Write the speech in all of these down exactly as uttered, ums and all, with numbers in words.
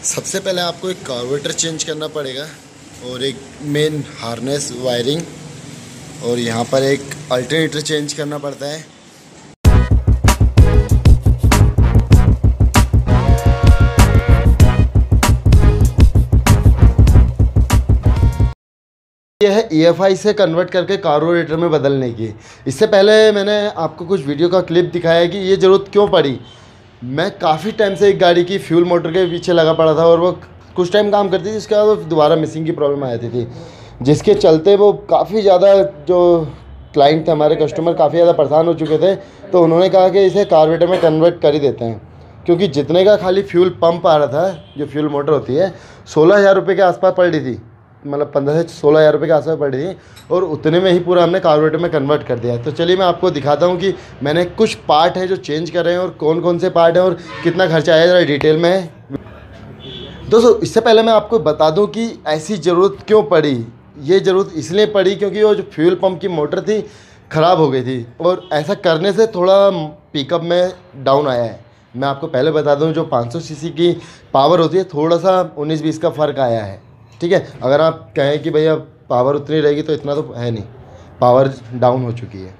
सबसे पहले आपको एक कार्बोरेटर चेंज करना पड़ेगा और एक मेन हार्नेस वायरिंग, और यहाँ पर एक अल्टरनेटर चेंज करना पड़ता है। यह है ई एफ आई से कन्वर्ट करके कार्बोरेटर में बदलने की। इससे पहले मैंने आपको कुछ वीडियो का क्लिप दिखाया है कि ये ज़रूरत क्यों पड़ी। मैं काफ़ी टाइम से एक गाड़ी की फ्यूल मोटर के पीछे लगा पड़ा था और वो कुछ टाइम काम करती थी, इसके बाद वो दोबारा मिसिंग की प्रॉब्लम आ जाती थी, जिसके चलते वो काफ़ी ज़्यादा जो क्लाइंट थे हमारे कस्टमर काफ़ी ज़्यादा परेशान हो चुके थे। तो उन्होंने कहा कि इसे कार्बोरेटर में कन्वर्ट कर ही देते हैं, क्योंकि जितने का खाली फ्यूल पंप आ रहा था, जो फ्यूल मोटर होती है, सोलह हज़ार रुपये के आसपास पड़ रही थी, मतलब पंद्रह से सोलह हज़ार रुपये के आसपास पड़ रही थी, और उतने में ही पूरा हमने कार्बोरेटर में कन्वर्ट कर दिया। तो चलिए मैं आपको दिखाता हूँ कि मैंने कुछ पार्ट हैं जो चेंज कर रहे हैं और कौन कौन से पार्ट हैं और कितना खर्चा आया, ज़रा डिटेल में। दोस्तों इससे पहले मैं आपको बता दूं कि ऐसी ज़रूरत क्यों पड़ी। ये ज़रूरत इसलिए पड़ी क्योंकि वो जो फ्यूल पंप की मोटर थी ख़राब हो गई थी, और ऐसा करने से थोड़ा पिकअप में डाउन आया है। मैं आपको पहले बता दूं जो पाँच सौ सीसी की पावर होती है, थोड़ा सा उन्नीस बीस का फ़र्क आया है, ठीक है। अगर आप कहें कि भैया पावर उतनी रहेगी तो इतना तो है नहीं, पावर डाउन हो चुकी है।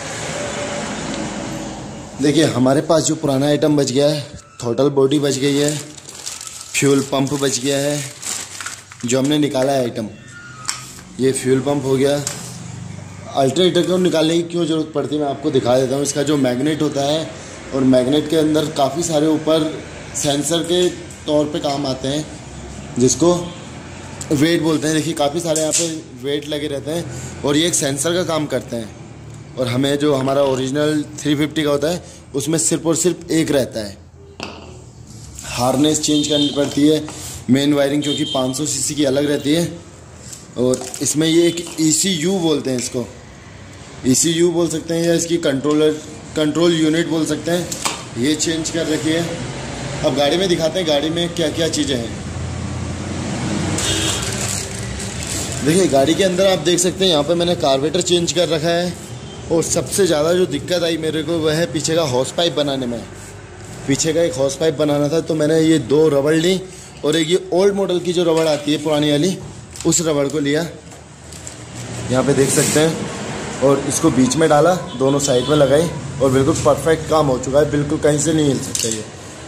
देखिए हमारे पास जो पुराना आइटम बच गया है, थ्रॉटल बॉडी बच गई है, फ्यूल पंप बच गया है, जो हमने निकाला है आइटम, ये फ्यूल पंप हो गया। अल्टरनेटर को निकालने की क्यों ज़रूरत पड़ती है मैं आपको दिखा देता हूँ। इसका जो मैग्नेट होता है, और मैग्नेट के अंदर काफ़ी सारे ऊपर सेंसर के तौर पे काम आते हैं, जिसको वेट बोलते हैं। देखिए काफ़ी सारे यहाँ पे वेट लगे रहते हैं, और ये एक सेंसर का काम करते हैं। और हमें जो हमारा ओरिजिनल तीन सौ पचास का होता है, उसमें सिर्फ और सिर्फ एक रहता है। हार्नेस चेंज करनी पड़ती है, मेन वायरिंग क्योंकि पाँच सौ सीसी की अलग रहती है, और इसमें ये एक ई सी यू बोलते हैं, इसको ई सी यू बोल सकते हैं, या इसकी कंट्रोलर कंट्रोल यूनिट बोल सकते हैं, ये चेंज कर रखी है। अब गाड़ी में दिखाते हैं गाड़ी में क्या क्या चीज़ें हैं। देखिए गाड़ी के अंदर आप देख सकते हैं, यहाँ पे मैंने कार्बोरेटर चेंज कर रखा है, और सबसे ज़्यादा जो दिक्कत आई मेरे को वह है पीछे का हॉस पाइप बनाने में। पीछे का एक हॉस पाइप बनाना था, तो मैंने ये दो रबड़ ली, और एक ये ओल्ड मॉडल की जो रबड़ आती है पुरानी वाली, उस रबड़ को लिया, यहाँ पे देख सकते हैं, और इसको बीच में डाला, दोनों साइड में लगाई, और बिल्कुल परफेक्ट काम हो चुका है, बिल्कुल कहीं से नहीं हिल सकता ये।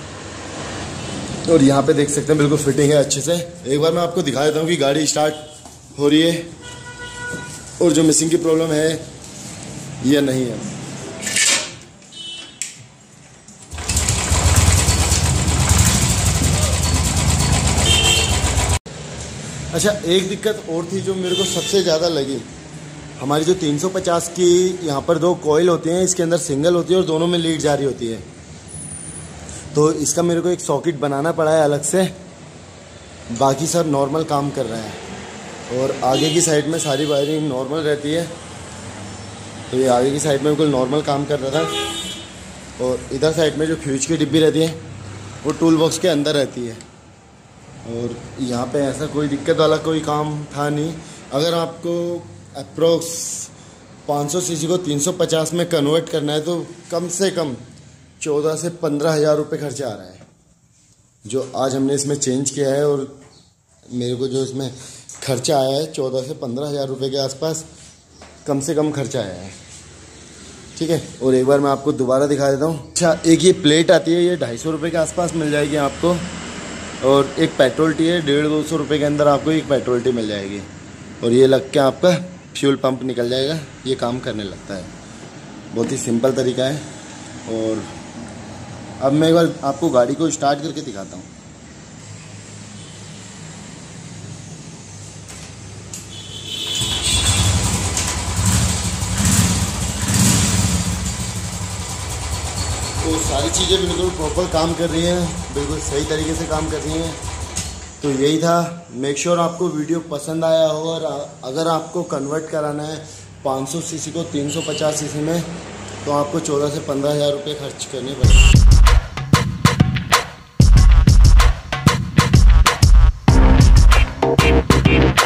और यहाँ पे देख सकते हैं बिल्कुल फिटिंग है अच्छे से। एक बार मैं आपको दिखा देता हूँ कि गाड़ी स्टार्ट हो रही है, और जो मिसिंग की प्रॉब्लम है या नहीं है। अच्छा एक दिक्कत और थी जो मेरे को सबसे ज़्यादा लगी, हमारी जो तीन सौ पचास की यहाँ पर दो कॉइल होती हैं, इसके अंदर सिंगल होती है और दोनों में लीड जारी होती है। तो इसका मेरे को एक सॉकेट बनाना पड़ा है अलग से, बाकी सब नॉर्मल काम कर रहे हैं। और आगे की साइड में सारी वायरिंग नॉर्मल रहती है, तो ये आगे की साइड में बिल्कुल नॉर्मल काम कर रहा था। और इधर साइड में जो फ्यूज की डिब्बी रहती है वो टूल बॉक्स के अंदर रहती है, और यहाँ पे ऐसा कोई दिक्कत वाला कोई काम था नहीं। अगर आपको अप्रोक्स पाँच सौ सीसी को तीन सौ पचास में कन्वर्ट करना है, तो कम से कम चौदह से पंद्रह हज़ार रुपये खर्चा आ रहा है, जो आज हमने इसमें चेंज किया है। और मेरे को जो इसमें खर्चा आया है चौदह से पंद्रह हज़ार रुपये के आसपास कम से कम खर्चा आया है, ठीक है। और एक बार मैं आपको दोबारा दिखा देता हूँ। अच्छा एक ये प्लेट आती है, ये ढाई सौ रुपये के आसपास मिल जाएगी आपको, और एक पेट्रोल टी है, डेढ़ दो सौ रुपये के अंदर आपको एक पेट्रोल टी मिल जाएगी, और ये लग के आपका फ्यूल पंप निकल जाएगा, ये काम करने लगता है। बहुत ही सिंपल तरीका है। और अब मैं एक बार आपको गाड़ी को स्टार्ट करके दिखाता हूँ। तो सारी चीज़ें बिल्कुल प्रॉपर काम कर रही हैं, बिल्कुल सही तरीके से काम कर रही हैं। तो यही था। मेक श्योर आपको वीडियो पसंद आया हो, और अगर आपको कन्वर्ट कराना है पाँच सौ सीसी को तीन सौ पचास सीसी में, तो आपको चौदह से पंद्रह हज़ार रुपये खर्च करने पड़ेंगे।